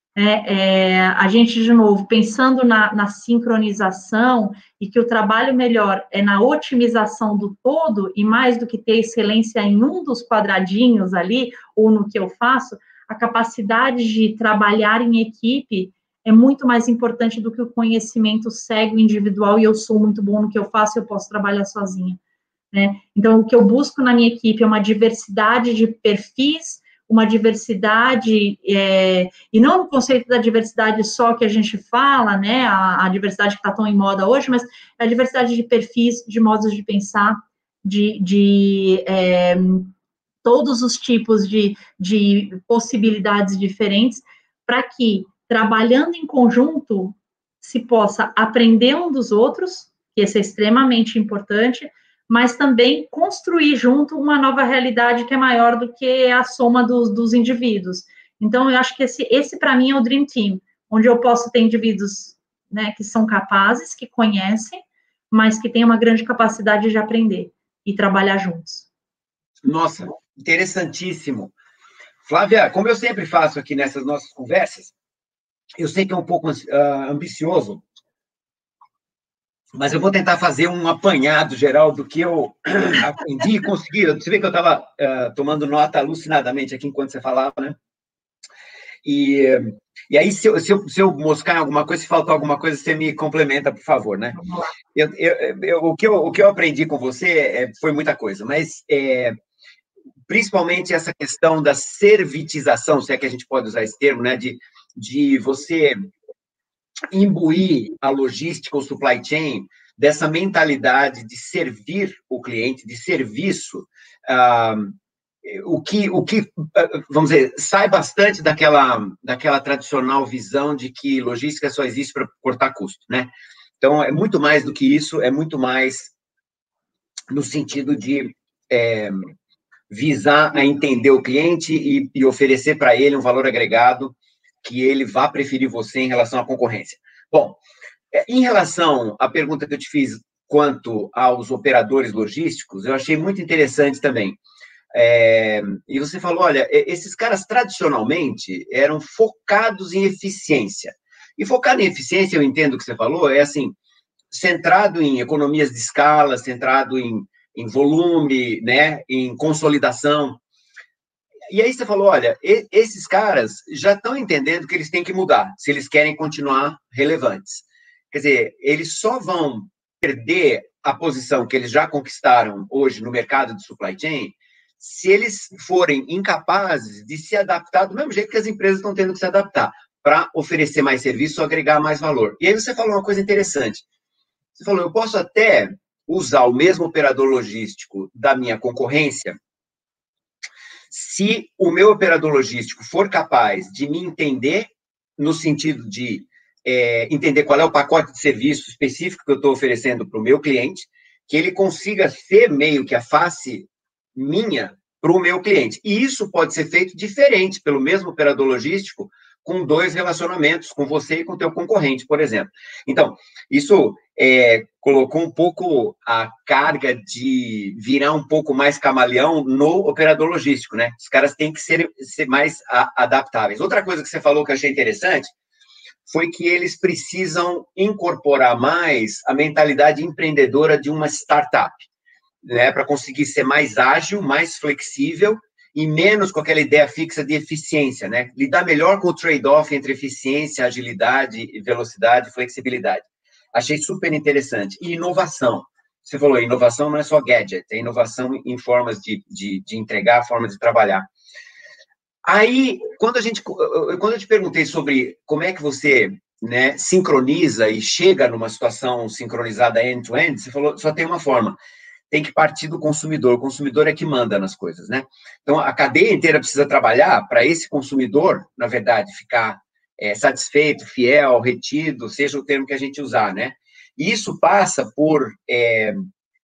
É, é, a gente, de novo, pensando na, na sincronização e que o trabalho melhor é na otimização do todo e mais do que ter excelência em um dos quadradinhos ali, ou no que eu faço, a capacidade de trabalhar em equipe é muito mais importante do que o conhecimento cego individual e eu sou muito bom no que eu faço, eu posso trabalhar sozinha, né? Então, o que eu busco na minha equipe é uma diversidade de perfis, uma diversidade, é, e não no conceito da diversidade só que a gente fala, né, a, a diversidade que está tão em moda hoje, mas a diversidade de perfis, de modos de pensar, de, de é, todos os tipos de, de possibilidades diferentes, para que, trabalhando em conjunto, se possa aprender um dos outros, que isso é extremamente importante, mas também construir junto uma nova realidade que é maior do que a soma dos, dos indivíduos. Então, eu acho que esse, esse para mim, é o Dream Team, onde eu posso ter indivíduos, né, que são capazes, que conhecem, mas que têm uma grande capacidade de aprender e trabalhar juntos. Nossa, interessantíssimo. Flávia, como eu sempre faço aqui nessas nossas conversas, eu sei que é um pouco uh, ambicioso, mas eu vou tentar fazer um apanhado geral do que eu aprendi e consegui. Você vê que eu estava uh, tomando nota alucinadamente aqui enquanto você falava, né? E, e aí, se eu, se, eu, se eu moscar em alguma coisa, se faltar alguma coisa, você me complementa, por favor, né? Eu, eu, eu, o, que eu, o que eu aprendi com você é, foi muita coisa, mas é, principalmente essa questão da servitização, se é que a gente pode usar esse termo, né? De, de você imbuir a logística, o supply chain, dessa mentalidade de servir o cliente, de serviço, ah, o que, o que, vamos dizer, sai bastante daquela, daquela tradicional visão de que logística só existe para cortar custo, né? Então, é muito mais do que isso, é muito mais no sentido de é, visar a entender o cliente e, e oferecer para ele um valor agregado que ele vá preferir você em relação à concorrência. Bom, em relação à pergunta que eu te fiz quanto aos operadores logísticos, eu achei muito interessante também. É, e você falou, olha, esses caras tradicionalmente eram focados em eficiência. E focado em eficiência, eu entendo o que você falou, é assim, centrado em economias de escala, centrado em, em volume, né, em consolidação. E aí você falou, olha, esses caras já estão entendendo que eles têm que mudar, se eles querem continuar relevantes. Quer dizer, eles só vão perder a posição que eles já conquistaram hoje no mercado de supply chain se eles forem incapazes de se adaptar do mesmo jeito que as empresas estão tendo que se adaptar, para oferecer mais serviço ou agregar mais valor. E aí você falou uma coisa interessante. Você falou, eu posso até usar o mesmo operador logístico da minha concorrência Se o meu operador logístico for capaz de me entender, no sentido de é, entender qual é o pacote de serviço específico que eu estou oferecendo para o meu cliente, que ele consiga ser meio que a face minha para o meu cliente. E isso pode ser feito diferente pelo mesmo operador logístico, com dois relacionamentos, com você e com o teu concorrente, por exemplo. Então, isso é, colocou um pouco a carga de virar um pouco mais camaleão no operador logístico, né? Os caras têm que ser, ser mais a, adaptáveis. Outra coisa que você falou que eu achei interessante foi que eles precisam incorporar mais a mentalidade empreendedora de uma startup, né? Para conseguir ser mais ágil, mais flexível, e menos com aquela ideia fixa de eficiência, né? Lidar melhor com o trade-off entre eficiência, agilidade, velocidade e flexibilidade. Achei super interessante. E inovação. Você falou, inovação não é só gadget, é inovação em formas de, de, de entregar, formas de trabalhar. Aí, quando, a gente, quando eu te perguntei sobre como é que você, né, sincroniza e chega numa situação sincronizada end-to-end, você falou, só tem uma forma. Tem que partir do consumidor. O consumidor é que manda nas coisas, né? Então, a cadeia inteira precisa trabalhar para esse consumidor, na verdade, ficar é, satisfeito, fiel, retido, seja o termo que a gente usar, né? E isso passa por é,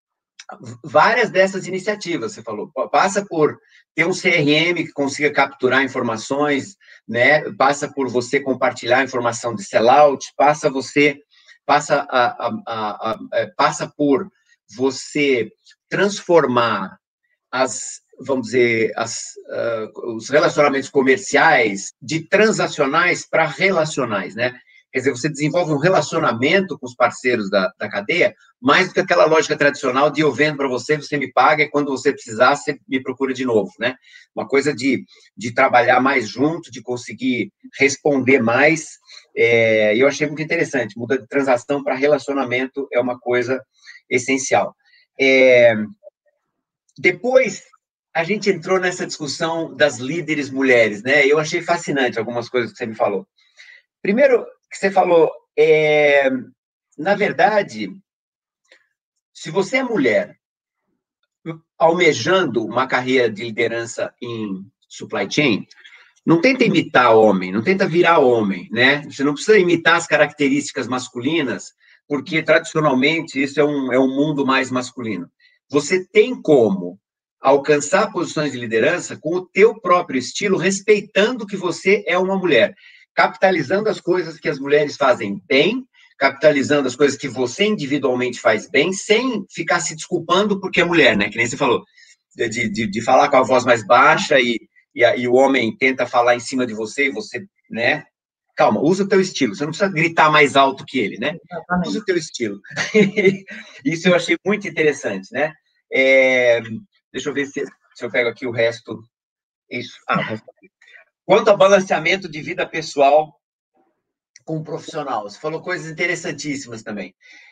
várias dessas iniciativas, você falou. Passa por ter um C R M que consiga capturar informações, né? Passa por você compartilhar informação de sellout, passa você, passa, a, a, a, a, passa por você transformar as, vamos dizer, as, uh, os relacionamentos comerciais de transacionais para relacionais, né? Quer dizer, você desenvolve um relacionamento com os parceiros da, da cadeia, mais do que aquela lógica tradicional de eu vendo para você, você me paga, e quando você precisar, você me procura de novo, né? Uma coisa de, de trabalhar mais junto, de conseguir responder mais, é, eu achei muito interessante. Muda de transação para relacionamento é uma coisa essencial. É, depois, a gente entrou nessa discussão das líderes mulheres, né? Eu achei fascinante algumas coisas que você me falou. Primeiro, que você falou, é, na verdade, se você é mulher, almejando uma carreira de liderança em supply chain, não tenta imitar homem, não tenta virar homem, né? Você não precisa imitar as características masculinas, porque, tradicionalmente, isso é um, é um mundo mais masculino. Você tem como alcançar posições de liderança com o teu próprio estilo, respeitando que você é uma mulher, capitalizando as coisas que as mulheres fazem bem, capitalizando as coisas que você individualmente faz bem, sem ficar se desculpando porque é mulher, né? Que nem você falou, de, de, de falar com a voz mais baixa e, e, a, e o homem tenta falar em cima de você e você, né? Calma, usa o teu estilo, você não precisa gritar mais alto que ele, né? Exatamente. Usa o teu estilo. Isso eu achei muito interessante, né? É, deixa eu ver se, se eu pego aqui o resto. Isso. Ah, o resto. Quanto ao balanceamento de vida pessoal com o profissional, você falou coisas interessantíssimas também.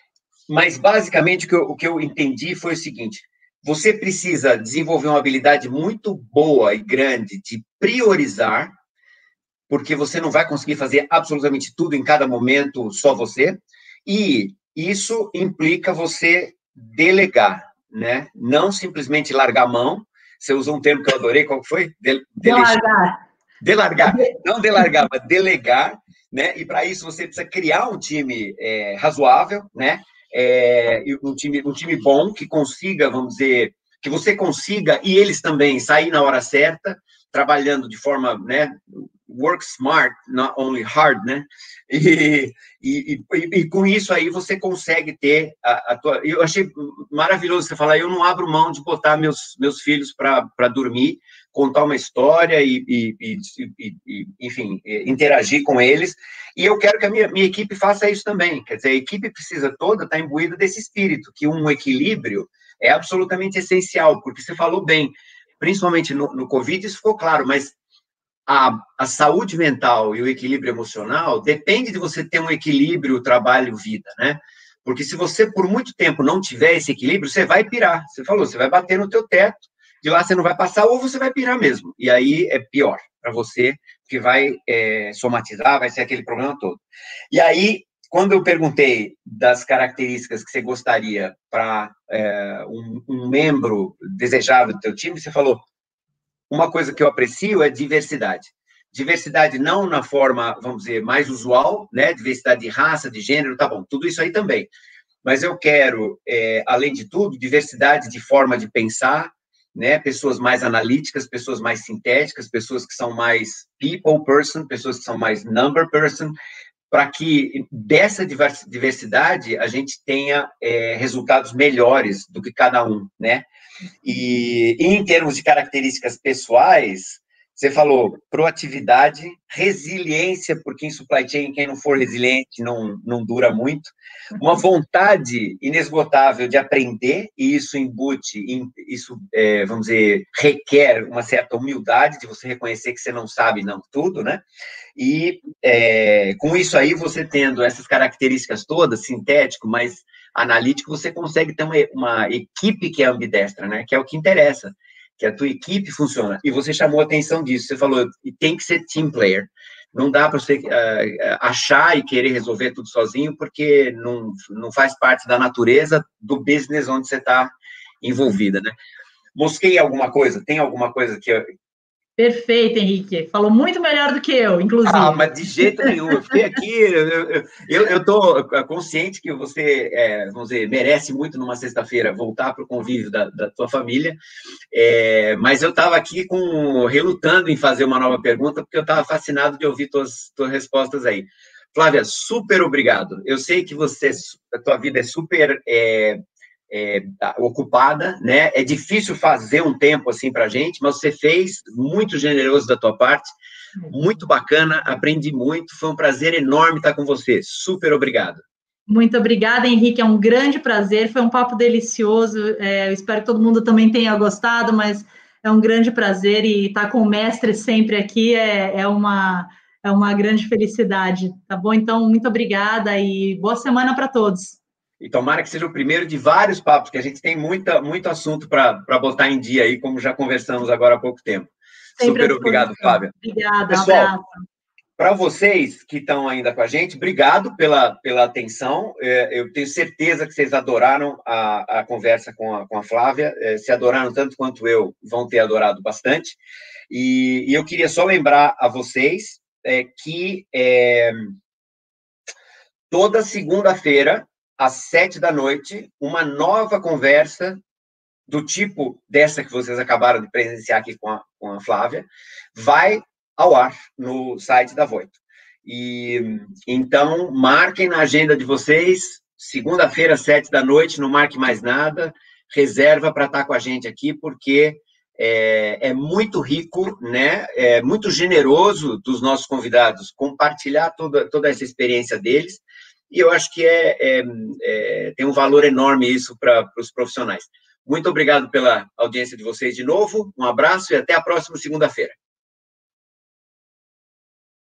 Mas, basicamente, o que eu, o que eu entendi foi o seguinte: você precisa desenvolver uma habilidade muito boa e grande de priorizar, porque você não vai conseguir fazer absolutamente tudo em cada momento, só você, e isso implica você delegar, né? Não simplesmente largar a mão. Você usou um termo que eu adorei, qual foi? De, delargar. Delargar. Não delargar, mas delegar, né? E para isso você precisa criar um time é, razoável, né? É, um, time, um time bom, que consiga, vamos dizer, que você consiga, e eles também, sair na hora certa, trabalhando de forma, né? Work smart, not only hard, né? E, e, e, e com isso aí você consegue ter a, a tua... Eu achei maravilhoso você falar, eu não abro mão de botar meus, meus filhos para dormir, contar uma história e, e, e, e, enfim, interagir com eles, e eu quero que a minha, minha equipe faça isso também. Quer dizer, a equipe precisa toda estar imbuída desse espírito, que um equilíbrio é absolutamente essencial, porque você falou bem, principalmente no, no Covid, isso ficou claro, mas A, a saúde mental e o equilíbrio emocional depende de você ter um equilíbrio trabalho-vida, né? Porque se você, por muito tempo, não tiver esse equilíbrio, você vai pirar. Você falou, você vai bater no teu teto, de lá você não vai passar, ou você vai pirar mesmo. E aí é pior para você, porque vai é, somatizar, vai ser aquele problema todo. E aí, quando eu perguntei das características que você gostaria para é, um, um membro desejável do teu time, você falou uma coisa que eu aprecio é diversidade. Diversidade não na forma, vamos dizer, mais usual, né? Diversidade de raça, de gênero, tá bom, tudo isso aí também. Mas eu quero, é, além de tudo, diversidade de forma de pensar, né? Pessoas mais analíticas, pessoas mais sintéticas, pessoas que são mais people person, pessoas que são mais number person, para que dessa diversidade a gente tenha é, resultados melhores do que cada um, né? E, e em termos de características pessoais, você falou proatividade, resiliência, porque em supply chain, quem não for resiliente não, não dura muito, uma vontade inesgotável de aprender, e isso embute, isso, é, vamos dizer, requer uma certa humildade de você reconhecer que você não sabe não tudo, né? E é, com isso aí, você tendo essas características todas, sintético, mas analítico, você consegue ter uma, uma equipe que é ambidestra, né? Que é o que interessa, que a tua equipe funciona. E você chamou a atenção disso, você falou, tem que ser team player. Não dá para você uh, achar e querer resolver tudo sozinho, porque não, não faz parte da natureza do business onde você está envolvida, né? Mosquei alguma coisa? Tem alguma coisa que... Eu... Perfeito, Henrique. Falou muito melhor do que eu, inclusive. Ah, mas de jeito nenhum. Eu fiquei aqui, eu estou consciente que você, é, vamos dizer, merece muito numa sexta-feira voltar para o convívio da, da tua família, é, mas eu estava aqui com, relutando em fazer uma nova pergunta, porque eu estava fascinado de ouvir tuas, tuas respostas aí. Flávia, super obrigado. Eu sei que você, a tua vida é super... É, É, ocupada, né? É difícil fazer um tempo assim para a gente, mas você fez, muito generoso da tua parte, muito bacana, aprendi muito, foi um prazer enorme estar com você, super obrigado. Muito obrigada, Henrique, é um grande prazer, foi um papo delicioso, é, eu espero que todo mundo também tenha gostado, mas é um grande prazer e estar com o mestre sempre aqui é, é, uma, é uma grande felicidade, tá bom? Então, muito obrigada e boa semana para todos. E tomara que seja o primeiro de vários papos, que a gente tem muita, muito assunto para botar em dia aí, como já conversamos agora há pouco tempo. Sempre super obrigado, Flávia. Obrigada, pessoal, um abraço. Para vocês que estão ainda com a gente, obrigado pela, pela atenção. É, eu tenho certeza que vocês adoraram a, a conversa com a, com a Flávia. É, se adoraram tanto quanto eu, vão ter adorado bastante. E, e eu queria só lembrar a vocês é, que é, toda segunda-feira, às sete da noite, uma nova conversa do tipo dessa que vocês acabaram de presenciar aqui com a, com a Flávia, vai ao ar no site da Voito. E, então, marquem na agenda de vocês, segunda-feira, às sete da noite, não marque mais nada, reserva para estar com a gente aqui, porque é, é muito rico, né? É muito generoso dos nossos convidados compartilhar toda, toda essa experiência deles, e eu acho que é, é, é, tem um valor enorme isso para os profissionais. Muito obrigado pela audiência de vocês de novo, um abraço e até a próxima segunda-feira.